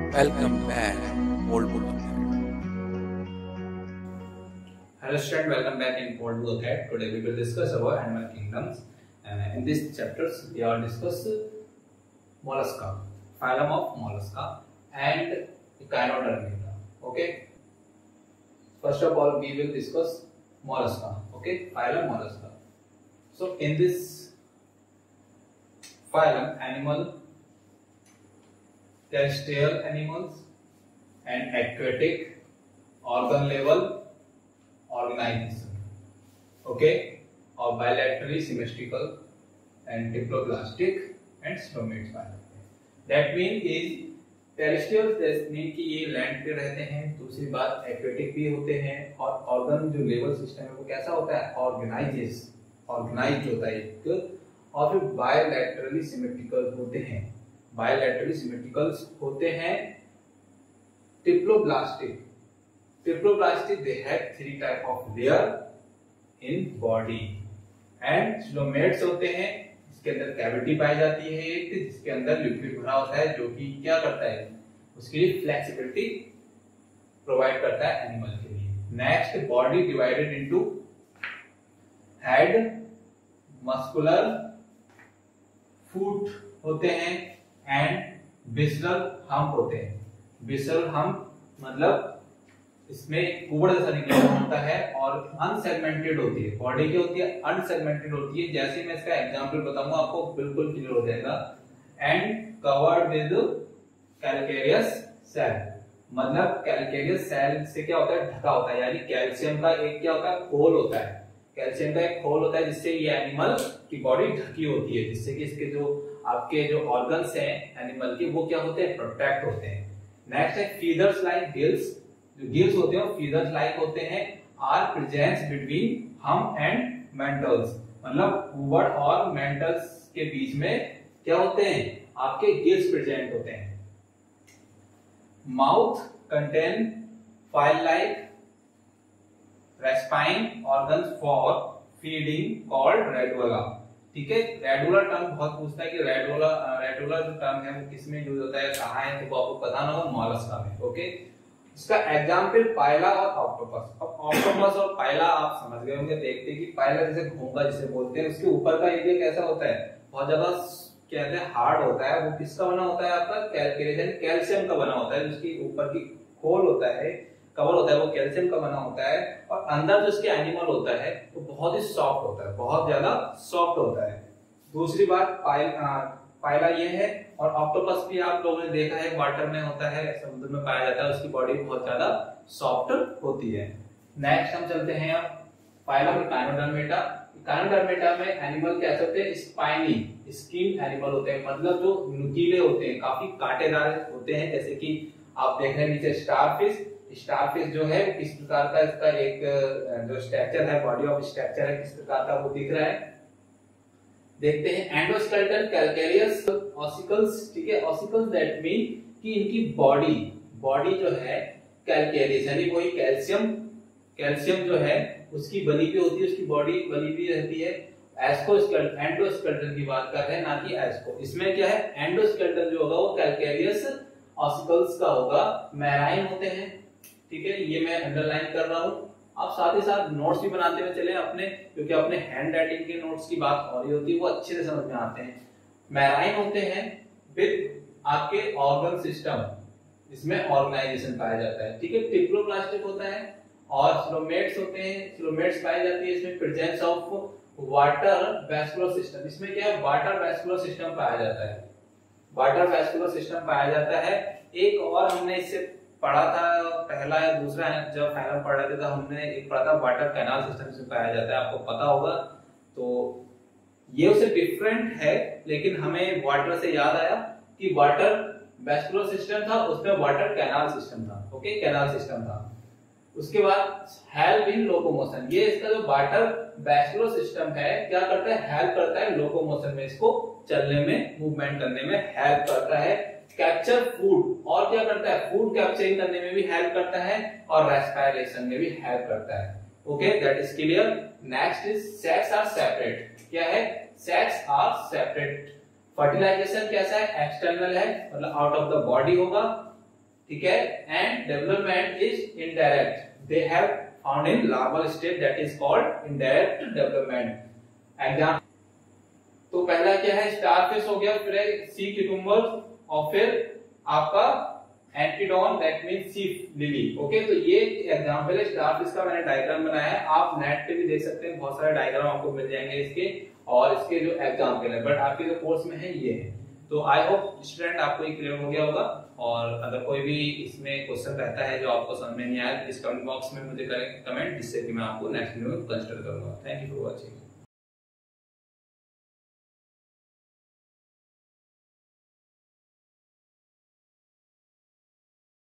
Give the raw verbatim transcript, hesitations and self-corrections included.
Welcome back, Old Book of Thread. Hello student, welcome back in Old Book of Thread. Today we will discuss about animal kingdoms. Uh, in these chapters, we are discuss mollusca, phylum of mollusca, and Echinodermata. Okay. First of all, we will discuss mollusca. Okay, phylum mollusca. So in this phylum, animal, terrestrial animals and aquatic, organ level organization, okay, or bilaterally symmetrical and diploblastic and stomates phylum. That means is terrestrial mean कि ये land पे रहते हैं. दूसरी बात aquatic भी होते हैं और ऑर्गन जो लेवल सिस्टम है वो कैसा होता है, ऑर्गेनाइजेस ऑर्गेनाइज होता है एक, और फिर बायलैटरली सिमेट्रिकल होते हैं. बायलैटरली सिमेट्रिकल होते हैं. Diploblastic diploblastic they have three type of layer in body. And coelomates होते हैं, इसके अंदर कैविटी पाई जाती है एक, जिसके अंदर लिक्विड भरा होता है जो कि क्या करता है, उसके लिए फ्लेक्सिबिलिटी प्रोवाइड करता है एनिमल के लिए. Next, body divided into head, muscular, foot होते हैं एंड विसरल हम्प होते हैं. विसरल हम्प मतलब इसमें कुबड़ जैसा निकला होता है और अनसेगमेंटेड होती है. बॉडी क्या होती है, अनसेगमेंटेड होती है. जैसे मैं इसका एग्जांपल बताऊंगा आपको बिल्कुल क्लियर हो जाएगा. And covered with calcareous shell, मतलब कैल्केरियस सेल से क्या होता है, ढका होता है. यानी कैल्शियम का एक क्या होता है, खोल होता है. कैल्शियम का एक खोल होता है जिससे ये एनिमल की बॉडी ढकी होती है, जिससे कि इसके जो आपके जो ऑर्गन्स हैं एनिमल के वो क्या होते हैं, प्रोटेक्ट होते हैं. नेक्स्ट है फीदर्स लाइक गिल्स. जो गिल्स होते हैं फीदर्स लाइक होते हैं. Are presence between hump and mantles, मतलब कुबड़ और मेंटल्स के बीच में क्या होते हैं, आपके गिल्स प्रेजेंट होते हैं. Mouth contain file like rasping organs for feeding called radula. ठीक है, रेडुला टर्म बहुत पूछता है कि रेडुला रेडुला जो टर्म है वो किस में यूज होता है, कहाँ है, तो आपको पता ना हो, मॉलस्का में. ओके, इसका एग्जांपल पाइला और ऑक्टोपस. अब ऑक्टोपस और पाइला आप समझ गए होंगे देखते कि पाइला जैसे घोंगा जिसे बोलते हैं, उसके ऊपर का एरिया कैसा होता है, बहुत ज्यादा कहते हैं हार्ड होता है. वो किसका बना होता है, आपका कैल्केरियस कैल्शियम का बना होता है. जिसकी ऊपर की खोल होता है, कवर होता है, वो कैल्शियम का बना होता है. और अंदर जो इसके एनिमल होता है वो बहुत ही सॉफ्ट होता है, बहुत ज्यादा सॉफ्ट होता है. दूसरी बात पाइल पाइला ये है. और ऑक्टोपस भी आप लोगों ने देखा है वाटर में होता है, समुद्र में पाया जाता है, उसकी बॉडी बहुत ज्यादा सॉफ्ट होती है. नेक्स्ट हम चलते हैं अब फाइलम इकाइनोडर्मेटा. इकाइनोडर्मेटा में एनिमल कैसे होते हैं, स्पाइनी स्किन एनिमल होते हैं, मतलब जो नुकीले होते हैं, काफी कांटेदार होते हैं. जैसे कि आप देख रहे हैं नीचे स्टारफिश. स्टारफिश जो है किस प्रकार का इसका एक जो स्ट्रक्चर है, बॉडी ऑफ स्ट्रक्चर है, किस प्रकार का वो दिख रहा है, देखते हैं. Endoskeleton calcareous ossicles. ठीक है, ऑसिकल्स दैट मीन कि इनकी बॉडी बॉडी जो है कैल्केरियस यानी वही कैल्शियम कैल्शियम जो है उसकी बनी हुई होती है, उसकी बॉडी बनी हुई रहती है. एस्कोस्केलेटन एंडोस्केलेटन की बात कर रहे हैं, ना कि एस्को. इसमें क्या है, एंडोस्केलेटन जो होगा वो कैल्केरियस ऑसिकल्स का होगा. मैराइन होते हैं. ठीक है, ये मैं अंडरलाइन कर रहा हूं. आप साथ ही साथ नोट्स भी बनाते हुए चले अपने, क्योंकि अपने हैंड राइटिंग के नोट्स की बात हो रही होती है, वो अच्छे से समझ में आते हैं. मैराइन होते हैं विद आपके ऑर्गन सिस्टम, इसमें ऑर्गेनाइजेशन पाया जाता है. ठीक है, डिप्लोब्लास्टिक होता है. और स्लोमेट्स होते हैं. स्लोमेट्स पाई जाती है इसमें presence of water vascular system. इसमें क्या है, वाटर वैस्कुलर सिस्टम पाया जाता है. वाटर वैस्कुलर सिस्टम पाया जाता है. एक और हमने इससे पढ़ा था, पहला या दूसरा जब फाइलम पढ़ रहे थे तो हमने एक पढ़ा था वाटर कैनाल सिस्टम से पाया जाता है, आपको पता होगा. तो ये उससे डिफरेंट है, लेकिन हमें वाटर से याद आया कि वाटर वैस्कुलर सिस्टम था, उसमें वाटर कैनाल सिस्टम था. ओके, कैनाल सिस्टम था. उसके बाद हेल्प इन लोकोमोशन. ये इसका जो वाटर वैस्कुलर सिस्टम है क्या करता है, हेल्प करता है लोकोमोशन में, इसको चलने में, मूवमेंट करने में हेल्प करता है. कैप्चर फूड, और क्या करता है, फूड कैप्चरिंग करने में भी हेल्प करता है और रेस्पिरेशन में भी हेल्प करता है. Okay, that is clear. Next is sex are separate. क्या है, सेक्स आर सेपरेट. फर्टिलाइजेशन कैसा है, एक्सटर्नल है, मतलब आउट ऑफ द बॉडी होगा. ठीक है, and development is indirect, they have found in larval stage, that is called indirect development. Exam तो पहला क्या है, स्टारफिश हो गया, फिर सी क्यूकम्बर, और फिर आपका antedon that means sea lily. Okay, तो ये एग्जांपल है स्टारफिश का, मैंने डायग्राम बनाया है, आप नेट पे भी देख सकते हैं, बहुत सारे डायग्राम आपको मिल जाएंगे इसके, और इसके जो एग्जांपल है, बट आपके जो कोर्स में है ये है। तो आई होप स्टूडेंट आपको ये क्लियर हो गया होगा, और अगर कोई भी इसमें क्वेश्चन रहता है जो आपको समझ में नहीं आया, इस कमेंट बॉक्स में मुझे करें कमेंट, जिससे कि मैं आपको नेक्स्ट वीडियो में कंसिडर करूंगा। Thank you for watching.